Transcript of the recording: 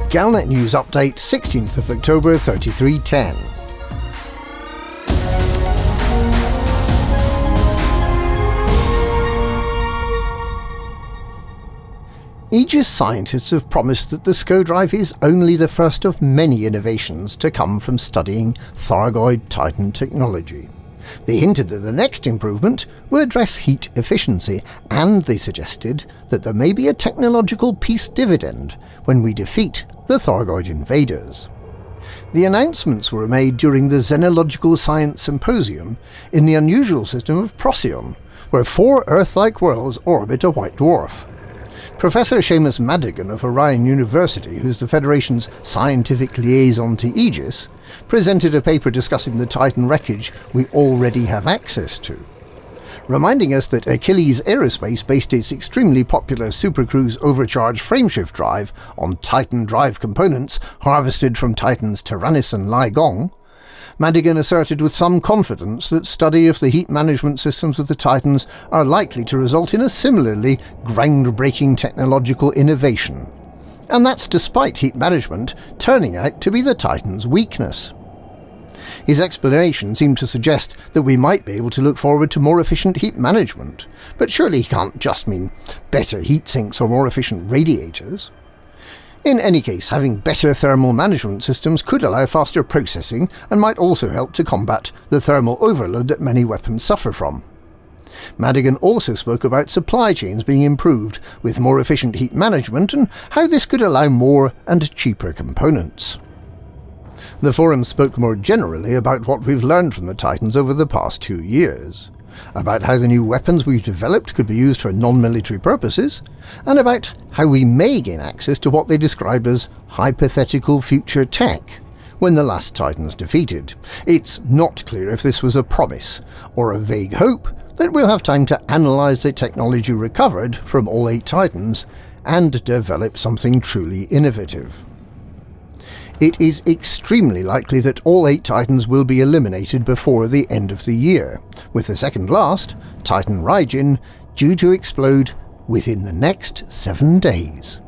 Galnet News Update, 16th of October 3310. Aegis Scientists have promised that the SCO drive is only the first of many innovations to come from studying Thargoid Titan technology. They hinted that the next improvement will address heat efficiency, and they suggested that there may be a technological peace dividend when we defeat the Thargoid invaders. The announcements were made during the Xenological Science Symposium in the unusual system of Procyon, where 4 Earth-like worlds orbit a white dwarf. Professor Seamus Madigan of Orion University, who's the Federation's scientific liaison to Aegis, presented a paper discussing the Titan wreckage we already have access to, reminding us that Achilles Aerospace based its extremely popular Supercruise overcharged frameshift drive on Titan drive components harvested from Titan's Tyrannus and Ligong. Madigan asserted with some confidence that study of the heat management systems of the Titans are likely to result in a similarly groundbreaking technological innovation. And that's despite heat management turning out to be the Titan's weakness. His explanation seemed to suggest that we might be able to look forward to more efficient heat management, but surely he can't just mean better heat sinks or more efficient radiators. In any case, having better thermal management systems could allow faster processing and might also help to combat the thermal overload that many weapons suffer from. Madigan also spoke about supply chains being improved with more efficient heat management and how this could allow more and cheaper components. The forum spoke more generally about what we've learned from the Titans over the past 2 years, about how the new weapons we've developed could be used for non-military purposes, and about how we may gain access to what they described as hypothetical future tech when the last Titan's defeated. It's not clear if this was a promise or a vague hope that we'll have time to analyse the technology recovered from all 8 Titans and develop something truly innovative. It is extremely likely that all 8 Titans will be eliminated before the end of the year, with the second last, Titan Raijin, due to explode within the next 7 days.